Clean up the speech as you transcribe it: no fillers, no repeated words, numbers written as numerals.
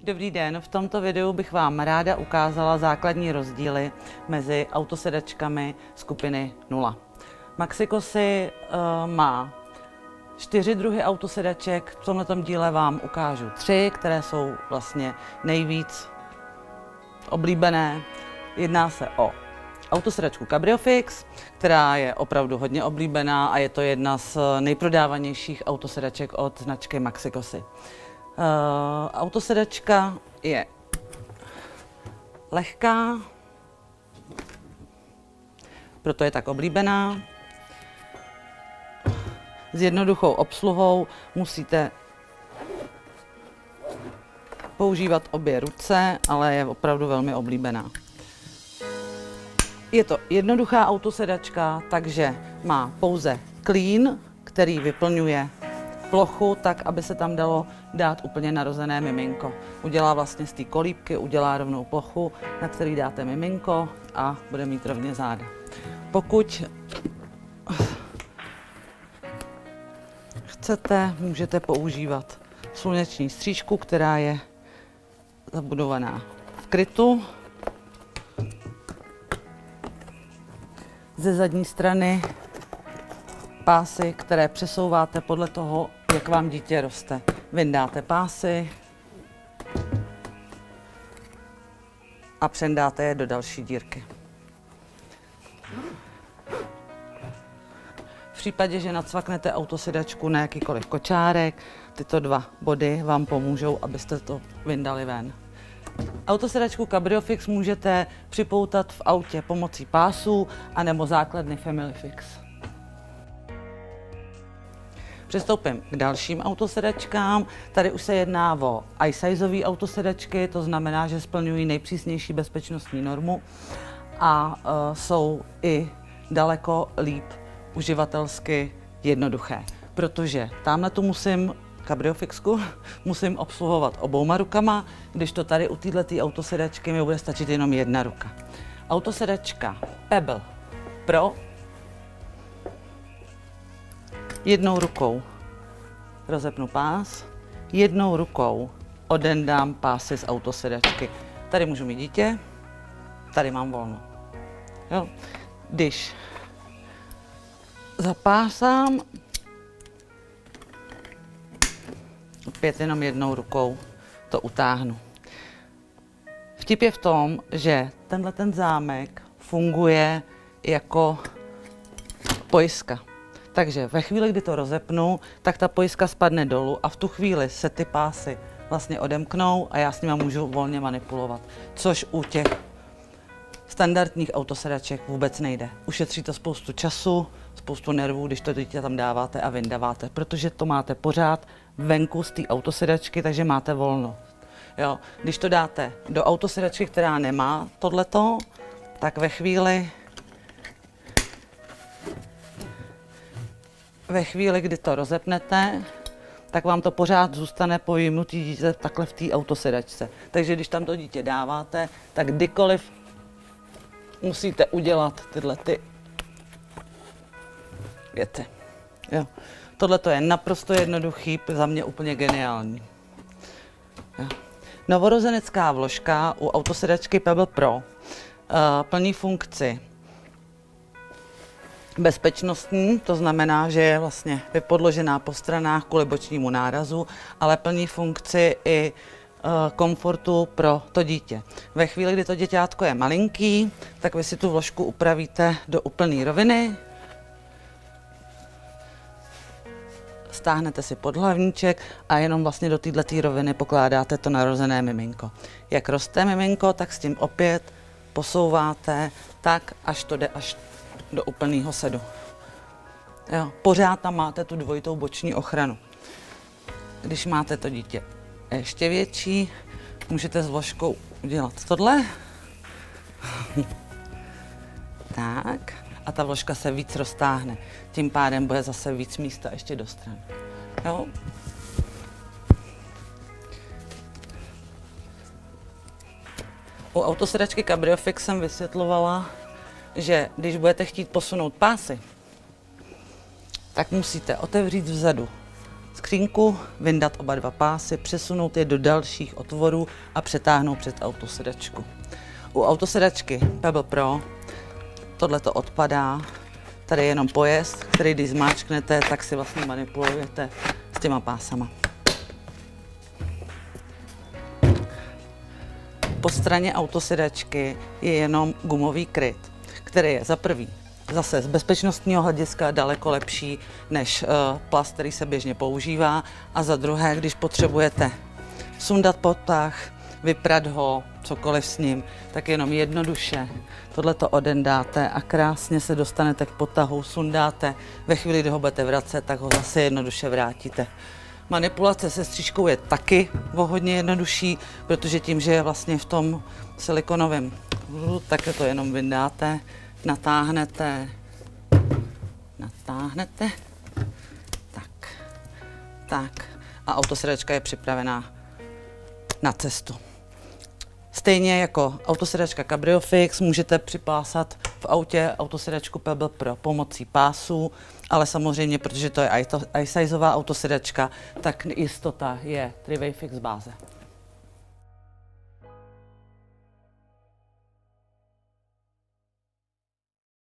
Dobrý den, v tomto videu bych vám ráda ukázala základní rozdíly mezi autosedačkami skupiny 0. Maxikosy má 4 druhy autosedaček, v tomto díle vám ukážu 3, které jsou vlastně nejvíc oblíbené. Jedná se o autosedačku Cabriofix, která je opravdu hodně oblíbená a je to jedna z nejprodávanějších autosedaček od značky Maxikosy. Autosedačka je lehká, proto je tak oblíbená. S jednoduchou obsluhou musíte používat obě ruce, ale je opravdu velmi oblíbená. Je to jednoduchá autosedačka, takže má pouze klín, který vyplňuje plochu tak, aby se tam dalo dát úplně narozené miminko. Udělá vlastně z té kolíbky, udělá rovnou plochu, na který dáte miminko a bude mít rovně záda. Pokud chcete, můžete používat sluneční stříčku, která je zabudovaná v krytu. Ze zadní strany pásy, které přesouváte podle toho, jak vám dítě roste. Vyndáte pásy a přendáte je do další dírky. V případě, že nacvaknete autosedačku na jakýkoliv kočárek, tyto 2 body vám pomůžou, abyste to vyndali ven. Autosedačku Cabriofix můžete připoutat v autě pomocí pásů anebo základny Family Fix. Přistoupím k dalším autosedačkám. Tady už se jedná o i-sizeové autosedačky, to znamená, že splňují nejpřísnější bezpečnostní normu a jsou i daleko líp uživatelsky jednoduché, protože tamhle Cabriofixku musím obsluhovat obouma rukama, když to tady u této autosedačky mi bude stačit jenom jedna ruka. Autosedačka Pebble Pro. Jednou rukou rozepnu pás, jednou rukou odendám pásy z autosedačky. Tady můžu mít dítě, tady mám volno. Jo. Když zapásám, opět jenom jednou rukou to utáhnu. Vtip je v tom, že tenhle zámek funguje jako pojistka. Takže ve chvíli, kdy to rozepnu, tak ta pojistka spadne dolů a v tu chvíli se ty pásy vlastně odemknou a já s nimi můžu volně manipulovat, což u těch standardních autosedaček vůbec nejde. Ušetří to spoustu času, spoustu nervů, když to dítě tam dáváte a vyndáváte, protože to máte pořád venku z té autosedačky, takže máte volno. Jo. Když to dáte do autosedačky, která nemá tohleto, tak ve chvíli, kdy to rozepnete, tak vám to pořád zůstane pojmutý dítě takhle v té autosedačce. Takže když tam to dítě dáváte, tak kdykoliv musíte udělat tyhle věci. Jo. Tohle je naprosto jednoduchý, za mě úplně geniální. Jo. Novorozenecká vložka u autosedačky Pebble Pro plní funkci bezpečnostní, to znamená, že je vlastně vypodložená po stranách kvůli bočnímu nárazu, ale plní funkci i komfortu pro to dítě. Ve chvíli, kdy to děťátko je malinký, tak vy si tu vložku upravíte do úplné roviny. Stáhnete si podhlavníček a jenom vlastně do této roviny pokládáte to narozené miminko. Jak roste miminko, tak s tím opět posouváte tak, až to jde až do úplného sedu. Jo, pořád tam máte tu dvojitou boční ochranu. Když máte to dítě ještě větší, můžete s vložkou udělat tohle. Tak. A ta vložka se víc roztáhne. Tím pádem bude zase víc místa ještě do strany. Jo. U autosedačky Cabriofix jsem vysvětlovala, že když budete chtít posunout pásy, tak musíte otevřít vzadu skřínku, vyndat oba dva pásy, přesunout je do dalších otvorů a přetáhnout před autosedačku. U autosedačky Pebble Pro tohle to odpadá, tady je jenom pojezd, který když zmáčknete, tak si vlastně manipulujete s těma pásama. Po straně autosedačky je jenom gumový kryt, který je za prvý zase z bezpečnostního hlediska daleko lepší než plast, který se běžně používá, a za druhé, když potřebujete sundat potah, vyprat ho, cokoliv s ním, tak jenom jednoduše tohleto odendáte a krásně se dostanete k potahu, sundáte, ve chvíli, kdy ho budete vracet, tak ho zase jednoduše vrátíte. Manipulace se střížkou je taky hodně jednodušší, protože tím, že je vlastně v tom silikonovém, tak to jenom vyndáte, natáhnete, tak a autosedačka je připravená na cestu. Stejně jako autosedačka CabrioFix můžete připásat v autě autosedačku Pebble Pro pomocí pásů, ale samozřejmě, protože to je i-sizeová autosedačka, tak jistota je 3-way fix báze.